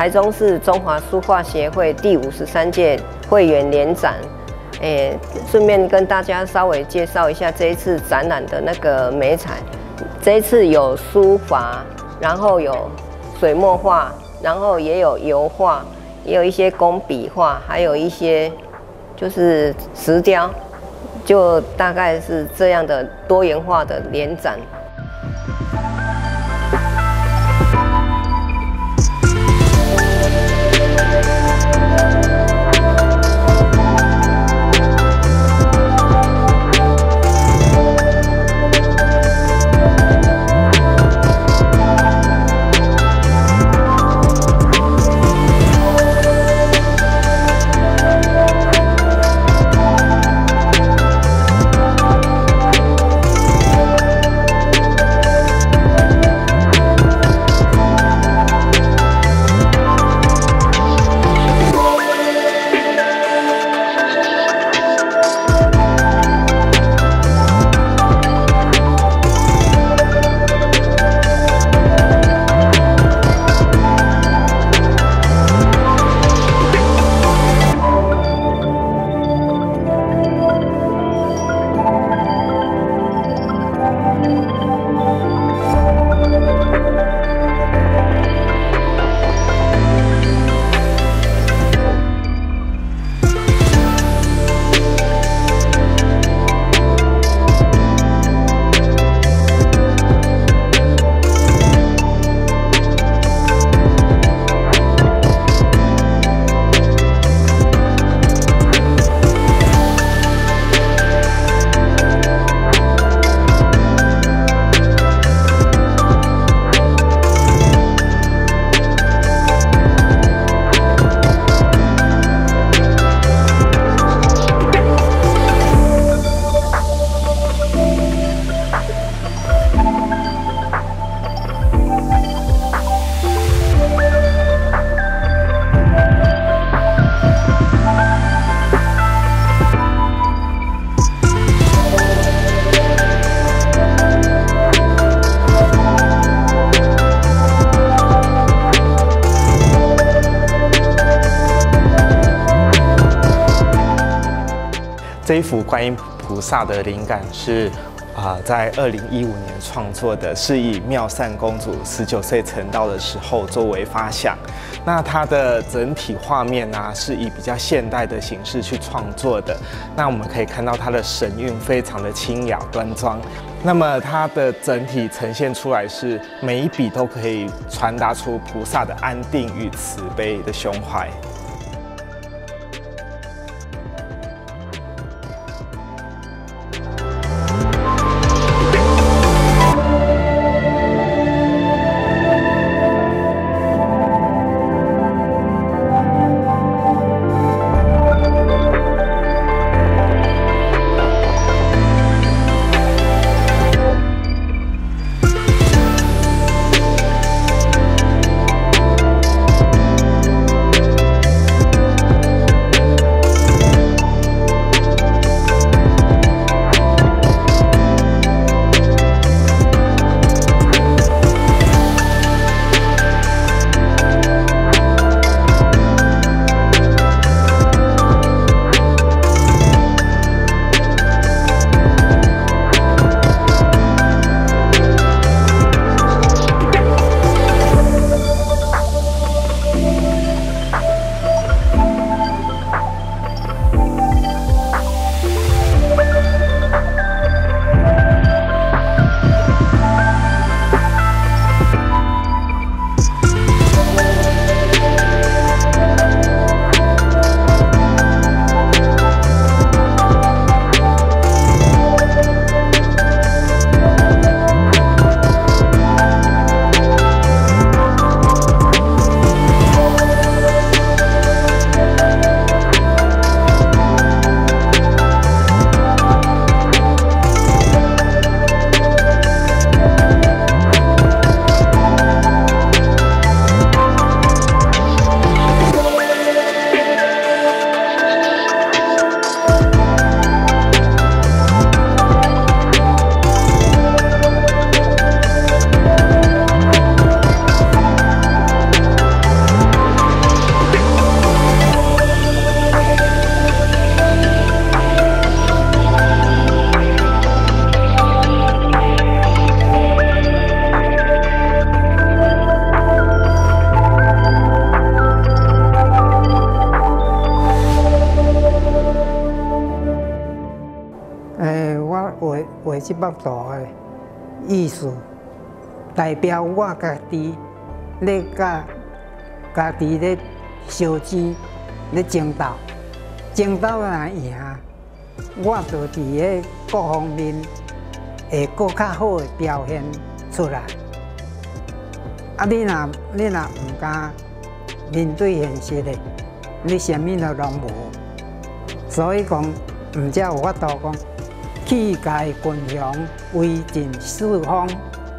台中市中华书画协会第53届会员联展。顺便跟大家稍微介绍一下这一次展览的那个美彩。这一次有书法，然后有水墨画，然后也有油画，也有一些工笔画，还有一些就是石雕，就大概是这样的多元化的联展。 这一幅观音菩萨的灵感是在2015年创作的，是以妙善公主19岁成道的时候作为发想。那它的整体画面是以比较现代的形式去创作的。那我们可以看到它的神韵非常的清雅端庄。那么它的整体呈现出来是每一笔都可以传达出菩萨的安定与慈悲的胸怀。 画这幅图的意思，代表我家己咧家己咧烧钱咧争斗，争斗若赢，我就伫个各方面会更较好的表现出来。啊，你若唔敢面对现实的，你啥物都拢无。所以讲，唔才有法度讲，气概群雄，威震四方。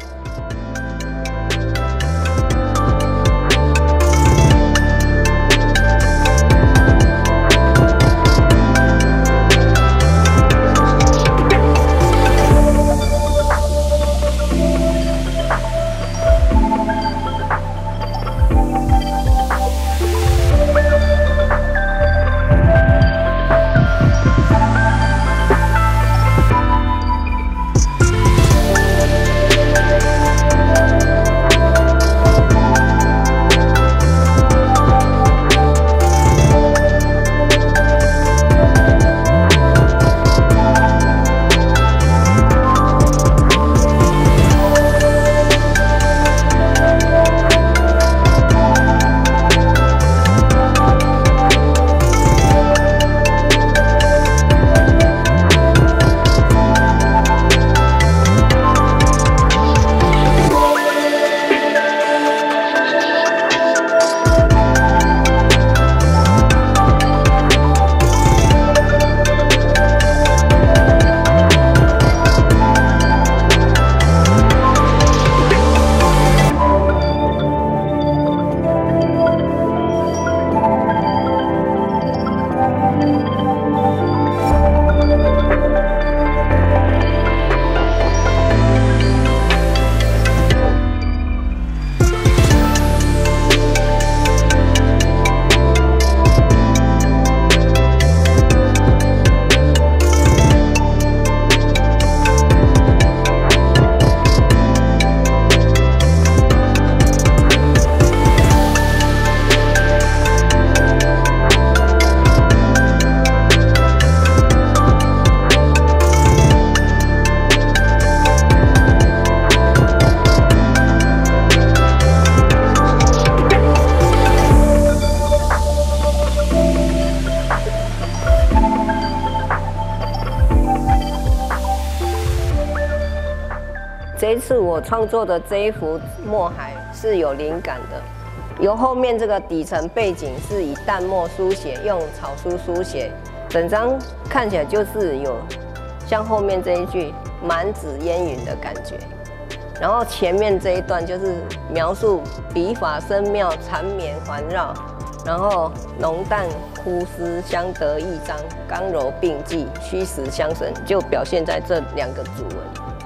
这一次我创作的这一幅墨海是有灵感的，由后面这个底层背景是以淡墨书写，用草书书写，整张看起来就是有像后面这一句“满纸烟云”的感觉。然后前面这一段就是描述笔法深妙，缠绵环绕，然后浓淡枯丝相得益彰，刚柔并济，虚实相生，就表现在这两个主文。